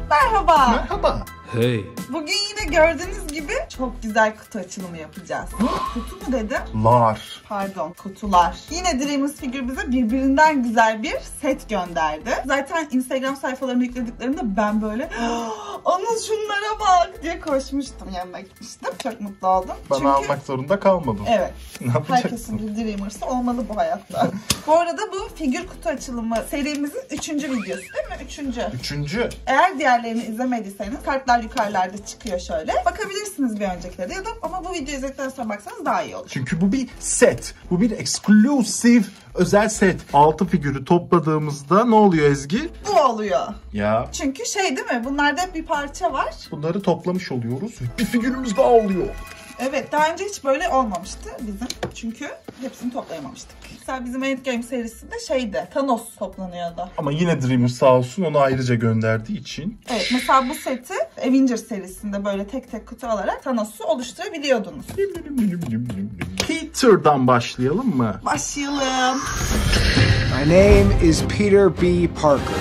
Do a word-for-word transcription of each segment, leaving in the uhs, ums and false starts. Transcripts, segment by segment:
Merhaba. Merhaba. Hey. Bugün yine gördüğünüz gibi çok güzel kutu açılımı yapacağız. Kutu mu dedim? Lar. Pardon, kutular. Yine Dreamers Figür bize birbirinden güzel bir set gönderdi. Zaten Instagram sayfalarını yüklediklerinde ben böyle Anıl şunlara bak diye koşmuştum, yanına gitmiştim. Çok mutlu oldum. Bana Çünkü... almak zorunda kalmadım. Evet. Ne yapacaksın? Herkesin bir Dreamers'ı olmalı bu hayatta. Bu arada bu figür kutu açılımı serimizin üçüncü videosu değil mi? Üçüncü. Üçüncü. Eğer diğerlerini izlemediyseniz kartlar yukarılarda çıkıyor şöyle. Bakabilirsiniz bir öncekilere ya da ama bu videoyu izledikten sonra baksanız daha iyi olur. Çünkü bu bir set. Bu bir exclusive özel set. Altı figürü topladığımızda ne oluyor Ezgi? Bu oluyor. Ya. Çünkü şey değil mi? Bunlarda hep bir parça var. Bunları toplamış oluyoruz. Bir figürümüz daha oluyor. Evet, daha önce hiç böyle olmamıştı bizim. Çünkü hepsini toplayamamıştık. Mesela bizim Endgame serisinde şeydi, Thanos toplanıyordu. Ama yine Dreamer sağ olsun onu ayrıca gönderdiği için. Evet, mesela bu seti Avengers serisinde böyle tek tek kutu alarak Thanos'u oluşturabiliyordunuz. Peter'dan başlayalım mı? Başlayalım. My name is Peter B. Parker.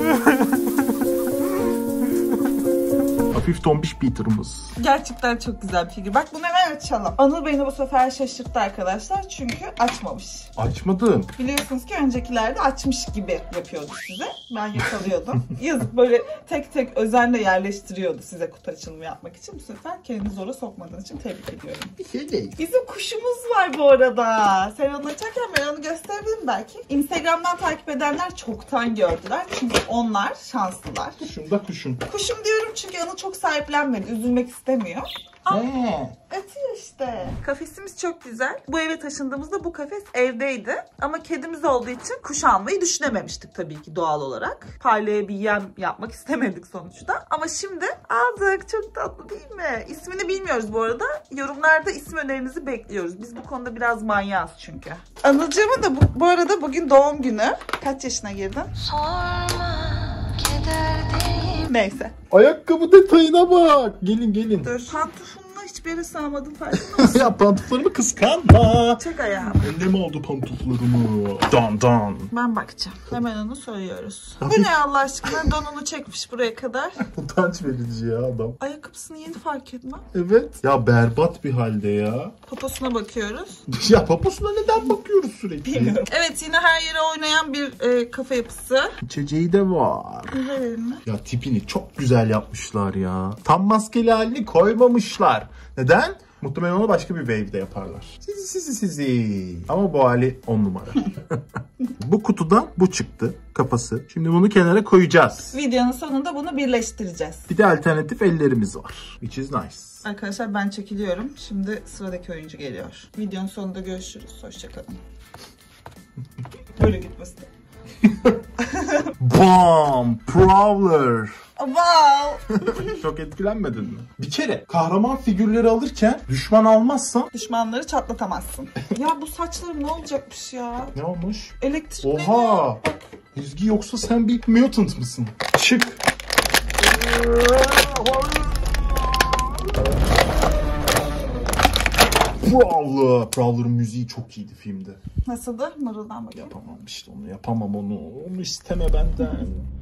Hafif tombiş Peter'ımız. Gerçekten çok güzel bir figür. Bak bunu hemen açalım. Anıl beni bu sefer şaşırttı arkadaşlar. Çünkü açmamış. Açmadım. Biliyorsunuz ki öncekilerde açmış gibi yapıyordu size. Ben yakalıyordum. Yazık, böyle tek tek özenle yerleştiriyordu size kutu açılımı yapmak için. Bu sefer kendini zora sokmadığın için tebrik ediyorum. Bir şey değil. Bizim kuşumuz var bu arada. Sen onu açarken ben onu gösterebilirim belki. Instagram'dan takip edenler çoktan gördüler. Çünkü onlar şanslılar. Kuşum da kuşum. Kuşum diyorum çünkü Anıl çok sahiplenmedi. Üzülmek istemiyor. He. Ötüyor işte. Kafesimiz çok güzel. Bu eve taşındığımızda bu kafes evdeydi. Ama kedimiz olduğu için kuş almayı düşünememiştik tabii ki doğal olarak. Parlaya bir yem yapmak istemedik sonuçta. Ama şimdi aldık. Çok tatlı değil mi? İsmini bilmiyoruz bu arada. Yorumlarda isim önerinizi bekliyoruz. Biz bu konuda biraz manyağız çünkü. Anılcığımın da bu, bu arada bugün doğum günü. Kaç yaşına girdin? Sorma, keder değil. Neyse. Ayakkabı detayına bak. Gelin gelin. Dur. Pantufumla hiçbir yere sığamadım, farkında mısın? Ya pantuflarımı kıskanma. Çek ayağımı. Önde mi oldu pantuflarımı? Dan dan. Ben bakacağım. Hemen onu söylüyoruz. Bu ne Allah aşkına? Donunu çekmiş buraya kadar. Utanç verici ya adam. Ayakkabısını yeni fark etmem. Evet. Ya berbat bir halde ya. Poposuna bakıyoruz. Ya paposuna neden bakıyoruz sürekli? Bilmiyorum. Evet, yine her yere oynayan bir e, kafa yapısı. İçeceği de var. Verelim mi? Ya tipini çok güzel yapmışlar ya. Tam maskeli halini koymamışlar. Neden? Muhtemelen onu başka bir wave'de yaparlar. Sizi sizi sizi. Ama bu hali on numara. Bu kutudan bu çıktı. Kafası. Şimdi bunu kenara koyacağız. Videonun sonunda bunu birleştireceğiz. Bir de alternatif ellerimiz var. Which is nice. Arkadaşlar ben çekiliyorum. Şimdi sıradaki oyuncu geliyor. Videonun sonunda görüşürüz. Hoşçakalın. Böyle gitmesin. Bam! Prowler. Wow! Çok etkilenmedin mi? Bir kere kahraman figürleri alırken düşman almazsan... Düşmanları çatlatamazsın. Ya bu saçları ne olacakmış ya? Ne olmuş? Elektrikleniyor. Oha! Ezgi, yoksa sen bir mutant mısın? Çık! Prowler! Prowler'ın müziği çok iyiydi filmde. Nasıldı? Mırıldan bakıyorum. Yapamam işte onu, yapamam onu. Onu isteme benden.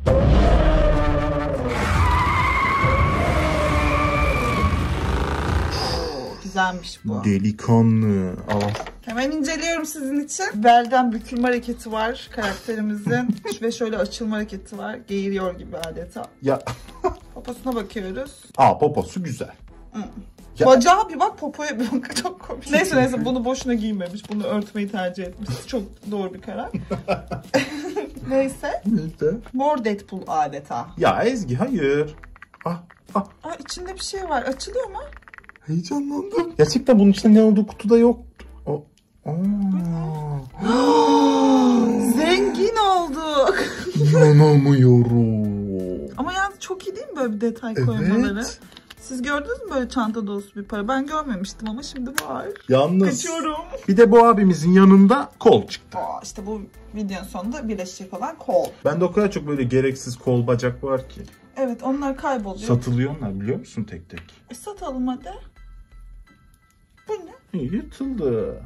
Güzelmiş bu. Delikanlı. Al. Hemen inceliyorum sizin için. Belden bükülme hareketi var karakterimizin. Ve şöyle açılma hareketi var. Geğiriyor gibi adeta. Ya. Poposuna bakıyoruz. Aa, poposu güzel. Hı. Ya. Bacağa bir bak, popoya bir bak. Çok komik. Neyse neyse, bunu boşuna giymemiş. Bunu örtmeyi tercih etmiş. Çok doğru bir karar. Neyse. Neyse. Mor Deadpool adeta. Ya Ezgi, hayır. Ah, ah. Aa, içinde bir şey var. Açılıyor mu? Heyecanlandım. Gerçekten bunun içinde ne olduğu kutuda yoktu. O. Aa. Zengin olduk. İnanamıyorum. Ama yani çok iyi değil mi böyle bir detay koymaları? Evet. Siz gördünüz mü böyle çanta dolusu bir para? Ben görmemiştim ama şimdi var. Yalnız. Kaçıyorum. Bir de bu abimizin yanında kol çıktı. Aa, işte bu videonun sonunda birleşecek olan kol. Bende o kadar çok böyle gereksiz kol bacak var ki. Evet, onlar kayboluyor. Satılıyor onlar, biliyor musun, tek tek? E, satalım hadi. Bu ne? Yırtıldı.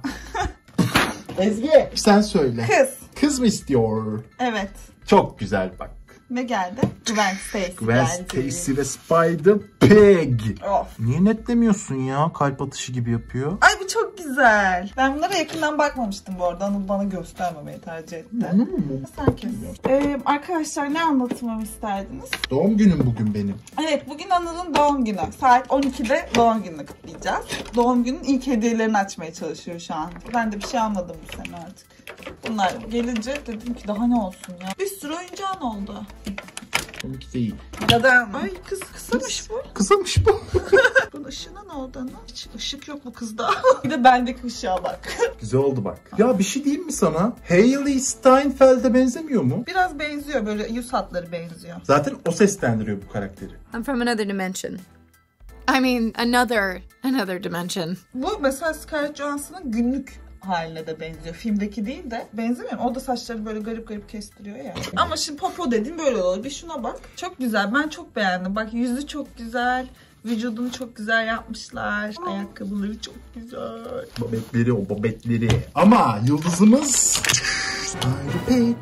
Ezgi, sen söyle. Kız. Kız mı istiyor? Evet. Çok güzel bak. Ne geldi? Gwen Stacy Gwen geldi. Stacy ve Spider-Pig. Of. Niye netlemiyorsun ya? Kalp atışı gibi yapıyor. Ay bu çok güzel. Ben bunlara yakından bakmamıştım bu arada. Anıl bana göstermemeyi tercih etti. Sen kes. Ee, arkadaşlar ne anlatmamı isterdiniz? Doğum günüm bugün benim. Evet, bugün Anıl'ın doğum günü. Saat on ikide doğum gününü kutlayacağız. Doğum günün ilk hediyelerini açmaya çalışıyor şu an. Ben de bir şey almadım bu sene artık. Bunlar gelince dedim ki daha ne olsun ya. Bir sürü oyuncağın oldu. on iki değil. Neden? Ay kız kısamış bu. Kısamış bu. Bunun ışığına ne oldu ana? Hiç ışık yok bu kızda. Bir de bendeki ışığa bak. Güzel oldu bak. Ya bir şey diyeyim mi sana? Hailey Steinfeld'e benzemiyor mu? Biraz benziyor, böyle yüz hatları benziyor. Zaten o seslendiriyor bu karakteri. I'm from another dimension. I mean, another, another dimension. Bu mesela Scarlett Johansson'ın günlük haline de benziyor. Filmdeki değil de benzemiyor mu? O da saçları böyle garip garip kestiriyor ya. Ama şimdi popo dediğim böyle olur. Bir şuna bak. Çok güzel. Ben çok beğendim. Bak yüzü çok güzel. Vücudunu çok güzel yapmışlar. Ayakkabıları çok güzel. Babetleri o babetleri. Ama yıldızımız Spider-Pig.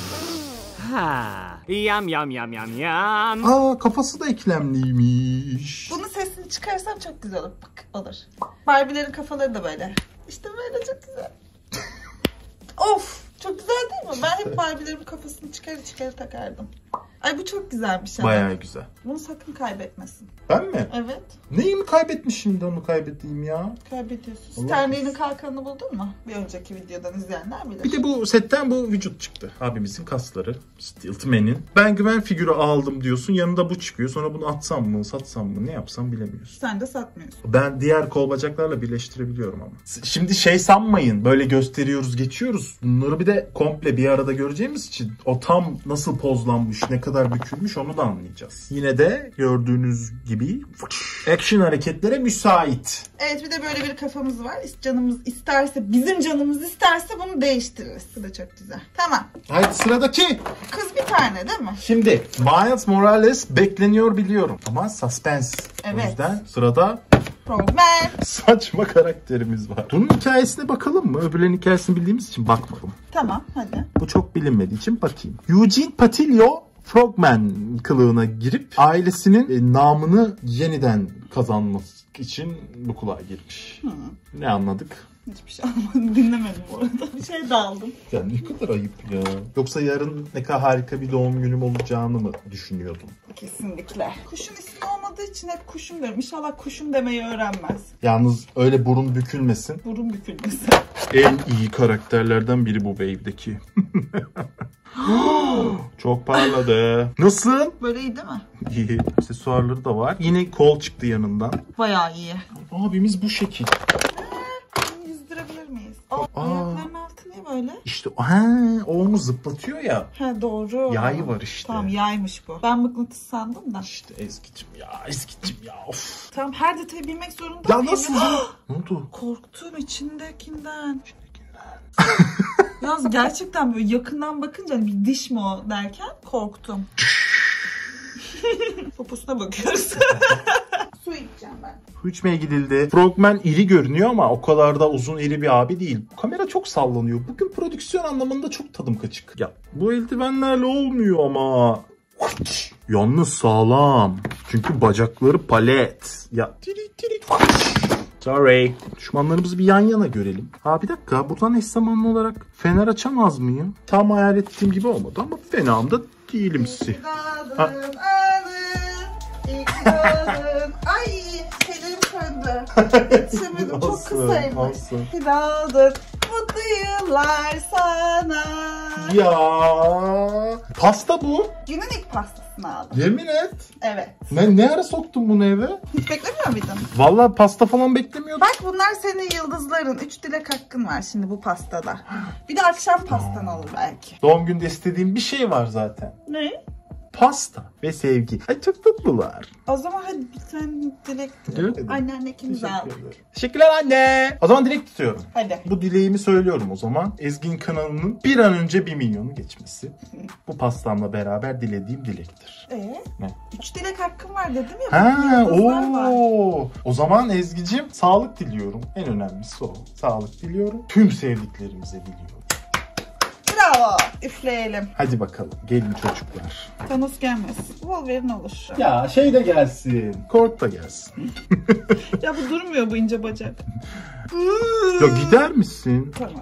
Ha, yam yam yam yam yam. Aa kafası da eklemliymiş. Bunun sesini çıkarsam çok güzel olur. Bak olur. Barbie'lerin kafaları da böyle. İşte böyle çok güzel. Of! Çok güzel değil mi? Ben hep Barbie'lerin kafasını çıkar çıkar takardım. Ay bu çok güzelmiş. Bayağı güzel. Bunu sakın kaybetmesin. Ben mi? Evet. Neyimi kaybetmişim de onu kaybettiğim ya? Kaybediyorsun. Allah Sterling'in kalkanını buldun mu? Bir önceki videodan izleyenler bilir. Bir de bu setten bu vücut çıktı. Abimizin kasları. Stiltman'in. Ben güven figürü aldım diyorsun. Yanında bu çıkıyor. Sonra bunu atsam mı, satsam mı, ne yapsam bilemiyorsun. Sen de satmıyorsun. Ben diğer kol bacaklarla birleştirebiliyorum ama. Şimdi şey sanmayın. Böyle gösteriyoruz, geçiyoruz. Bunları bir de komple bir arada göreceğimiz için o tam nasıl pozlanmış, ne kadar bükülmüş onu da anlayacağız. Yine de gördüğünüz gibi action hareketlere müsait. Evet, bir de böyle bir kafamız var. Canımız isterse, bizim canımız isterse bunu değiştiririz. Bu da çok güzel. Tamam. Haydi sıradaki. Kız bir tane değil mi? Şimdi Miles Morales bekleniyor biliyorum. Ama suspense. Evet. O yüzden sırada Frogman. saçma karakterimiz var. Bunun hikayesine bakalım mı? Öbürlerin hikayesini bildiğimiz için bakmadım. Tamam hadi. Bu çok bilinmediği için bakayım. Eugene Patillo Frogman kılığına girip ailesinin e, namını yeniden kazanmak için bu kulağa girmiş. Hı. Ne anladık? Hiçbir şey almadım. Dinlemedim bu arada. Bir şey daldım. Ya ne kadar ayıp ya. Yoksa yarın ne kadar harika bir doğum günüm olacağını mı düşünüyordum? Kesinlikle. Kuşun ismi olmadığı için hep kuşum derim. İnşallah kuşum demeyi öğrenmez. Yalnız öyle burun bükülmesin. Burun bükülmesi. En iyi karakterlerden biri bu wave'deki. Çok parladı. Nasıl? Böyle iyi değil mi? İyi. Aksesuarları da var. Yine kol çıktı yanından. Bayağı iyi. Abimiz bu şekil. Bunu yüzdürebilir miyiz? Aa, Aa. ayaklarının altı niye böyle? İşte ha, o onu zıplatıyor ya. Ha doğru. Yay var işte. Tamam yaymış bu. Ben mıknatıs sandım da. İşte Ezgi'cim ya, Ezgi'cim ya. Of. Tamam her detayı bilmek zorunda Ya mıyım? nasıl ya? Ne oldu? Korktum içindekinden. Yalnız gerçekten böyle yakından bakınca hani bir diş mi o derken korktum. Poposuna bakıyoruz. Su içeceğim ben. Su içmeye gidildi. Frogman iri görünüyor ama o kadar da uzun iri bir abi değil. Kamera çok sallanıyor. Bugün prodüksiyon anlamında çok tadım kaçık. Ya bu eldivenlerle olmuyor ama. Yalnız sağlam. Çünkü bacakları palet. Ya sorry. Düşmanlarımızı bir yan yana görelim. Ha bir dakika, buradan eş zamanlı olarak fener açamaz mıyım? Tam hayal ettiğim gibi olmadı ama fenam da değilimsi. Dadın alın, iki dadın. Ay şeylerim söndü. Yetişemedim, çok Olsun, kısaymış. olsun. Dadın, mutlu yıllar sana. Ya pasta bu. Günün ilk pastasını aldım. Yemin et. Evet. Ben ne ara soktun bunu eve? Hiç beklemiyor muydun? Vallahi pasta falan beklemiyordum. Bak bunlar senin yıldızların. Üç dilek hakkın var şimdi bu pastada. Bir de akşam pastan olur belki. Doğum günde istediğim bir şey var zaten. Ne? Pasta ve sevgi. Ay çok tatlılar. O zaman hadi bir tane dilek Evet. Anneanne ikimiz aldık. Teşekkürler anne. O zaman dilek tutuyorum. Hadi. Bu dileğimi söylüyorum o zaman. Ezgi'nin kanalının bir an önce bir milyonu geçmesi. Bu pastamla beraber dilediğim dilektir. Ee? Ne? Üç dilek hakkım var dedim ya. Ha, yıldızlar var. o. O zaman Ezgi'cim sağlık diliyorum. En önemlisi o. Sağlık diliyorum. Tüm sevdiklerimize diliyorum. Bravo. üfleyelim. Hadi bakalım. Gelin çocuklar. Thanos gelmez. Wolverine olur. Ya şey de gelsin. Kork da gelsin. Ya bu durmuyor bu ince bacak. Ya gider misin? Tamam.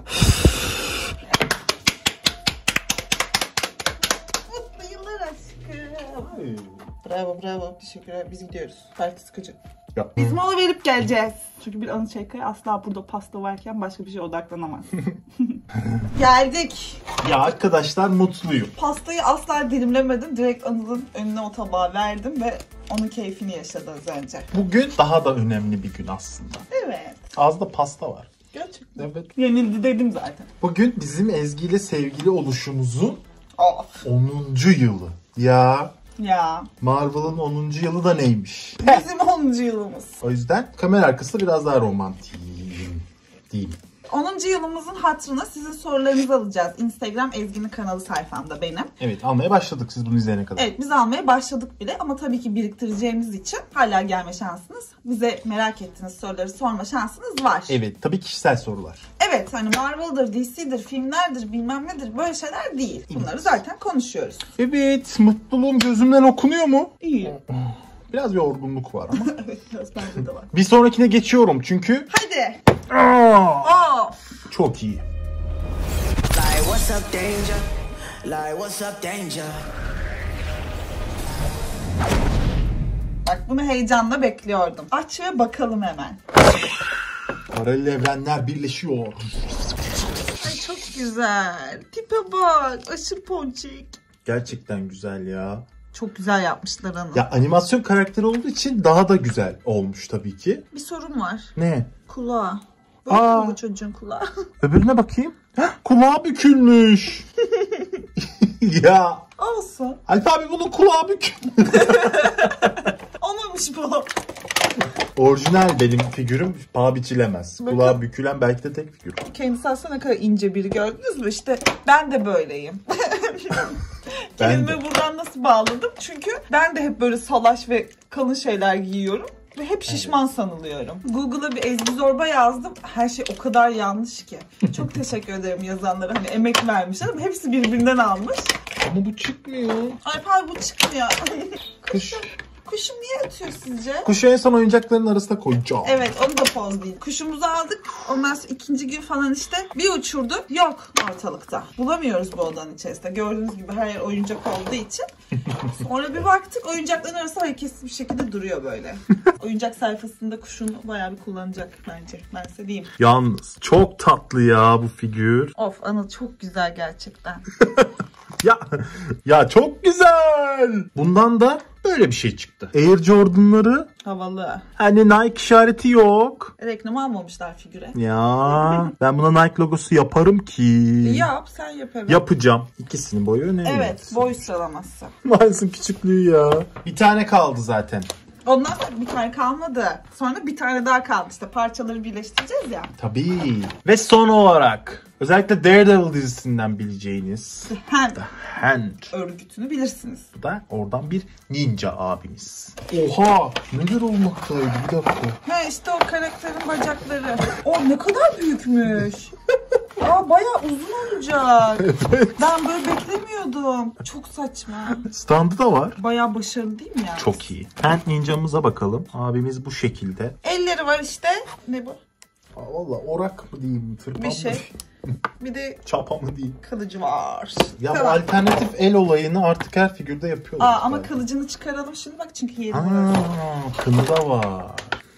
Mutlu yıllar aşkım. Bravo bravo. Teşekkürler. Biz gidiyoruz. Parti sıkıcı. Ya. Biz mola verip geleceğiz. Çünkü bir anı şakaya asla burada pasta varken başka bir şeye odaklanamaz. Geldik. Ya arkadaşlar mutluyum. Pastayı asla dilimlemedim. Direkt Anıl'ın önüne o tabağı verdim ve onun keyfini yaşadı az önce. Bugün daha da önemli bir gün aslında. Evet. Az da pasta var. Gerçekten. Evet. Yenildi dedim zaten. Bugün bizim Ezgi ile sevgili oluşumuzun Of. onuncu yılı. Ya Ya. Marvel'ın onuncu yılı da neymiş? Bizim onuncu yılımız. O yüzden kamera arkası biraz daha romantik diyeyim. onuncu yılımızın hatırına sizin sorularınızı alacağız. Instagram Ezgi'nin kanalı sayfamda benim. Evet, almaya başladık siz bunu izleyene kadar. Evet, biz almaya başladık bile ama tabii ki biriktireceğimiz için hala gelme şansınız, bize merak ettiğiniz soruları sorma şansınız var. Evet, tabii kişisel sorular. Evet, hani Marvel'dır, D C'dir, filmlerdir, bilmem nedir, böyle şeyler değil. Bunları Evet. zaten konuşuyoruz. Evet, mutluluğum gözümden okunuyor mu? İyi. Biraz yorgunluk var ama. Evet, biraz bende de var. Bir sonrakine geçiyorum çünkü. Hadi. Aa, Of. çok iyi. Like what's up danger? Like what's up danger? Bak bunu heyecanla bekliyordum. Aç ve bakalım hemen. Paralel evrenler birleşiyor. Ay çok güzel. Tipe bak. Aşırı ponçik. Gerçekten güzel ya. Çok güzel yapmışlar Anıl. Ya animasyon karakteri olduğu için daha da güzel olmuş tabii ki. Bir sorun var. Ne? Kulağı. Böyle Aa. mi bu çocuğun kulağı? Öbürüne bakayım. Heh, kulağı bükülmüş. Ya. Olsun. Alp abi bunun kulağı bükük. Olmamış bu. Orijinal benim figürüm paha biçilemez. Bakın. Kulağı bükülen belki de tek figür. Kendisi aslında ne kadar ince biri, gördünüz mü? İşte ben de böyleyim. Ben Kendimi de. buradan nasıl bağladım? Çünkü ben de hep böyle salaş ve kalın şeyler giyiyorum. Ve hep şişman sanılıyorum. Google'a bir Ezgi Zorba yazdım. Her şey o kadar yanlış ki. Çok teşekkür ederim yazanlara. Hani emek vermişler ama hepsi birbirinden almış. Ama bu çıkmıyor. Ay pardon, bu çıkmıyor. Kuş. Kuşum niye ötüyor sizce? Kuşu en son oyuncakların arasına koyacağım. Evet, onu da poz değil. Kuşumuzu aldık. Ondan sonra ikinci gün falan işte bir uçurduk. Yok ortalıkta. Bulamıyoruz bu odanın içerisinde. Gördüğünüz gibi her yer oyuncak olduğu için. Sonra bir baktık, oyuncakların arasında hareketsiz bir şekilde duruyor böyle. Oyuncak sayfasında kuşun bayağı bir kullanacak bence. Ben size diyeyim. Yalnız çok tatlı ya bu figür. Of Anıl, çok güzel gerçekten. Ya ya çok güzel. Bundan da böyle bir şey çıktı. Air Jordan'ları Havalı. hani Nike işareti yok. Reklam almamışlar figüre. Ya ben buna Nike logosu yaparım ki. Yap, sen yap evet. Yapacağım. İkisinin boyu önemli. Evet, boy sıralaması. Maalesef küçüklüğü ya. Bir tane kaldı zaten. Ondan sonra bir tane kalmadı. Sonra bir tane daha kaldı. İşte parçaları birleştireceğiz ya. Tabii. Ve son olarak özellikle Daredevil dizisinden bileceğiniz Hand The Hand. örgütünü bilirsiniz. Bu da oradan bir ninja abimiz. Oha! Neler olmaktaydı bir dakika. Ha işte o karakterin bacakları. O ne kadar büyükmüş. Aa bayağı uzun olacak. Ben böyle beklemiyordum. Çok saçma. Standı da var. Bayağı başarılı değil mi yani? Çok iyi. Hand ninjamıza bakalım. Abimiz bu şekilde. Elleri var işte. Ne bu? Aa, valla orak mı diyeyim, tırpan Bir mı şey. diyeyim, Bir de çapa mı diyeyim. kılıcı var. Ya bu Tamam. alternatif el olayını artık her figürde yapıyorlar. Aa ama zaten. kılıcını çıkaralım şimdi bak çünkü yeri var. Aa, kını da var.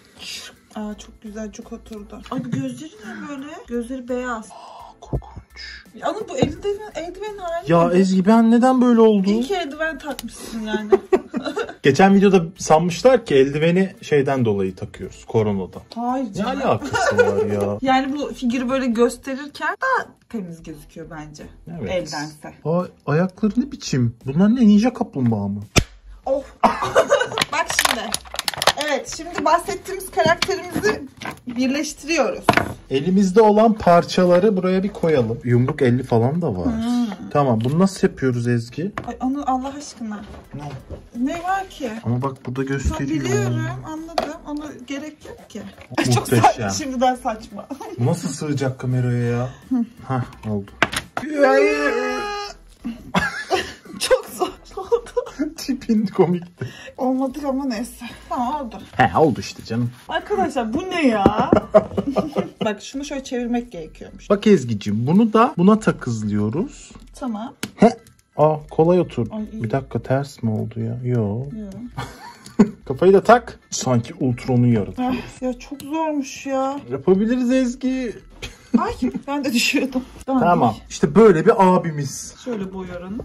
Aa çok güzel, çok oturdu. Ay bu gözleri ne böyle? Gözleri beyaz. Korkunç. Ama bu eldiven, eldiven hali Ya miydi? Ezgi ben neden böyle oldu? İyi ki eldiven takmışsın yani. Geçen videoda sanmışlar ki eldiveni şeyden dolayı takıyoruz. Koronadan. Hayır Ne canım. alakası var ya? Yani bu figürü böyle gösterirken daha temiz gözüküyor bence. Evet. Eldense. Aa, ayakları ne biçim? Bunlar ne, ninja kaplumbağa mı? Of. Bak şimdi. Evet, şimdi bahsettiğimiz karakterimizi birleştiriyoruz. Elimizde olan parçaları buraya bir koyalım. Yumruk elli falan da var. Hmm. Tamam, bunu nasıl yapıyoruz Ezgi? Ay onu Allah aşkına. Ne? Ne var ki? Ama bak burada Çok gösteriyor. biliyorum, anladım. Ona gerek yok ki. Çok Muhteşem. saçma, şimdiden saçma. Bu nasıl sığacak kameraya ya? Hah, oldu. Tipin komikti. Olmadı ama neyse. Tamam oldu. He oldu işte canım. Arkadaşlar bu ne ya? Bak şunu şöyle çevirmek gerekiyormuş. Bak Ezgi'cim bunu da buna takızlıyoruz. Tamam. He. Aa kolay otur. Ay, iyi. Bir dakika ters mi oldu ya? Yo. Ya. Kafayı da tak. Sanki Ultron'u yaratıyor. Ah, ya çok zormuş ya. Yapabiliriz Ezgi. Ay ben de düşüyordum. Tamam. Tamam. İşte böyle bir abimiz. Şöyle boyuyorum.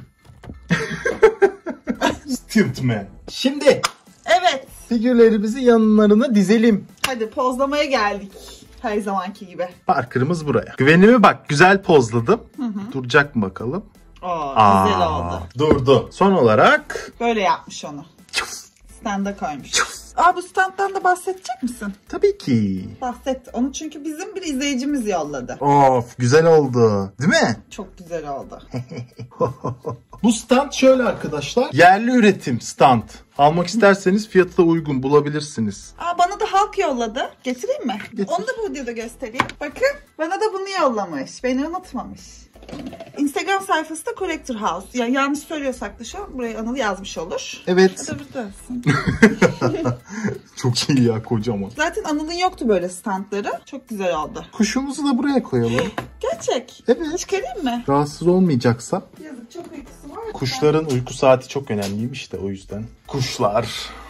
Stiltman. Şimdi Evet. figürlerimizi yanlarına dizelim. Hadi pozlamaya geldik. Her zamanki gibi. Parker'ımız buraya. Güvenime bak. Güzel pozladım. Hı hı. Duracak mı bakalım? Oo, Aa, güzel oldu. Durdu. Son olarak Böyle yapmış onu. Standa koymuş. Aa bu standdan da bahsedecek misin? tabii ki. Bahset. Onu çünkü bizim bir izleyicimiz yolladı. Of güzel oldu. Değil mi? Çok güzel oldu. Bu stand şöyle arkadaşlar. Yerli üretim stand. Almak isterseniz fiyatı da uygun bulabilirsiniz. Aa bana da halk yolladı. Getireyim mi? Getir. Onu da bu videoda göstereyim. Bakın bana da bunu yollamış. Beni unutmamış. Instagram sayfası da Collector House. Yani yanlış söylüyorsak da şu an buraya Anıl yazmış olur. Evet. Ya da buradasın. Çok iyi ya kocaman. Zaten Anıl'ın yoktu böyle standları. Çok güzel oldu. Kuşumuzu da buraya koyalım. Gerçek. Evet. Çıkarayım mı? Rahatsız olmayacaksa. Yazık çok uykusu var. Kuşların uyku saati çok önemliymiş de o yüzden. Kuşlar.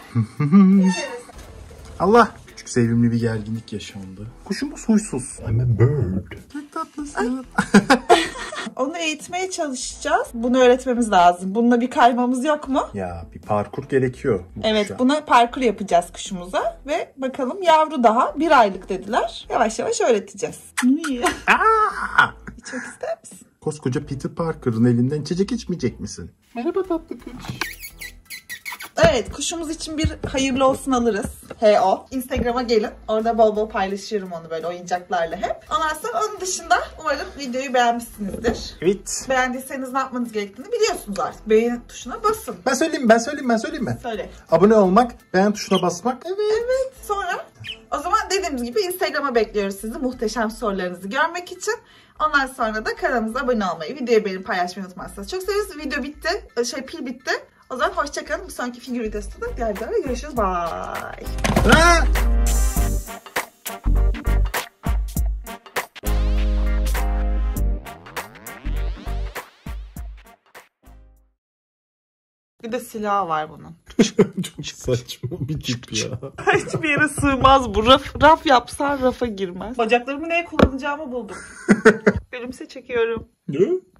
Allah. Küçük sevimli bir gerginlik yaşandı. Kuşumuz huysuz. I'm a bird. Ne tatlısın. Onu eğitmeye çalışacağız. Bunu öğretmemiz lazım. Bununla bir kaymamız yok mu? Ya bir parkur gerekiyor. Bu Evet kuşa. buna parkur yapacağız kuşumuza. Ve bakalım yavru daha bir aylık dediler. Yavaş yavaş öğreteceğiz. İyi. Aa! Çok ister misin? Koskoca Peter Parker'ın elinden içecek içmeyecek misin? Merhaba tatlı kuş. Evet kuşumuz için bir hayırlı olsun alırız. He o. Instagram'a gelin. Orada bol bol paylaşıyorum onu böyle oyuncaklarla hep. Ondan sonra onun dışında umarım videoyu beğenmişsinizdir. Evet. Beğendiyseniz ne yapmanız gerektiğini biliyorsunuz artık. Beğen tuşuna basın. Ben söyleyeyim ben söyleyeyim ben söyleyeyim mi? Söyle. Abone olmak, beğen tuşuna basmak. Evet. Evet. Sonra o zaman dediğimiz gibi Instagram'a bekliyoruz sizi muhteşem sorularınızı görmek için. Ondan sonra da kanalımıza abone olmayı, videoyu beğenip paylaşmayı unutmazsanız çok seviniriz. Video bitti. Şey pil bitti. O zaman hoşçakalın. Bir sonraki figür videosunda diğer videoda görüşürüz. Bye. Ha! Bir de silahı var bunun. Çok saçma bir tip ya. Hiçbir yere sığmaz bu. Raf, raf yapsan rafa girmez. Bacaklarımı neye kullanacağımı buldum. Gülümse çekiyorum. Ne?